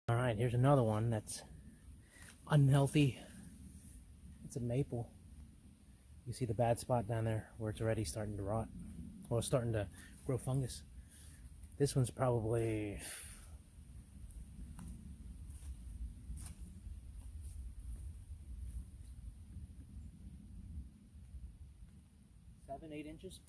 All right, here's another one that's unhealthy. It's a maple. You see the bad spot down there where it's already starting to rot. Well, it's starting to grow fungus. This one's probably 7-8 inches.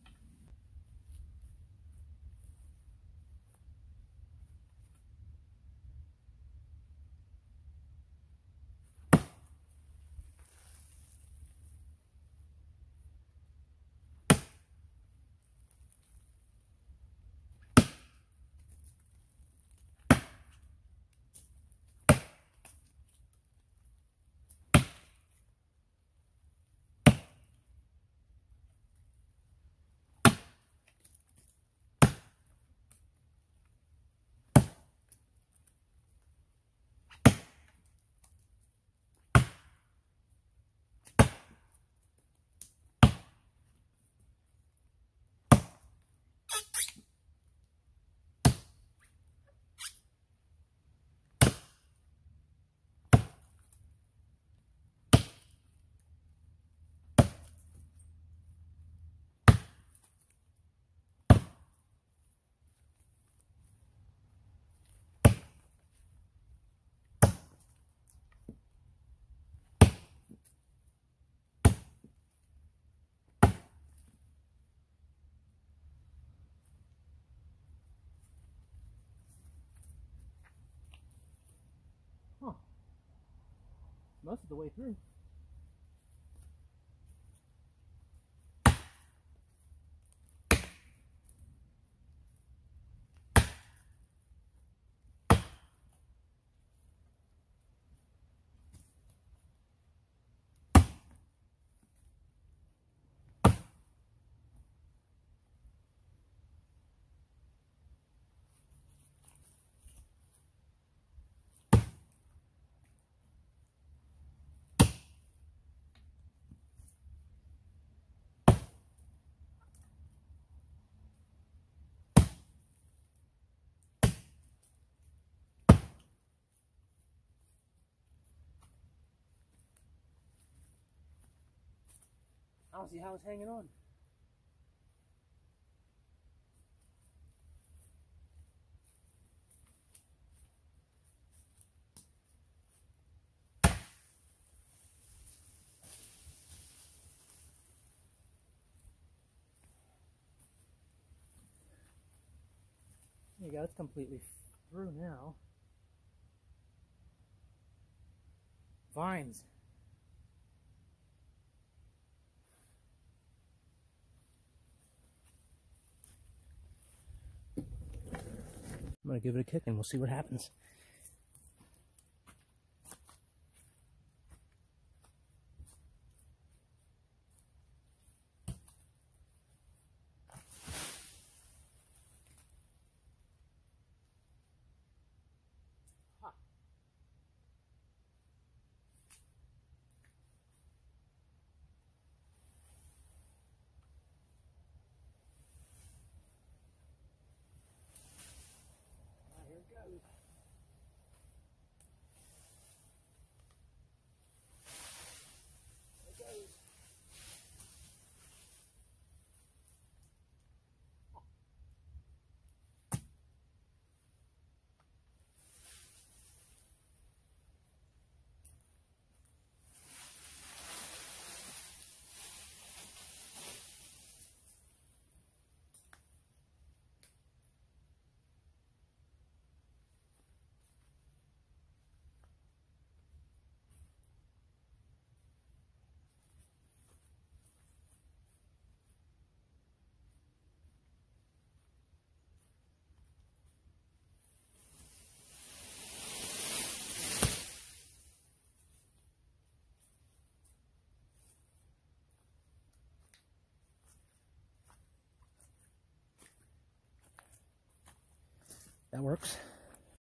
Huh. Most of the way through. I don't see how it's hanging on. There you go, it's completely through now. Vines. I'm gonna give it a kick and we'll see what happens. Here it goes. There it goes. That works.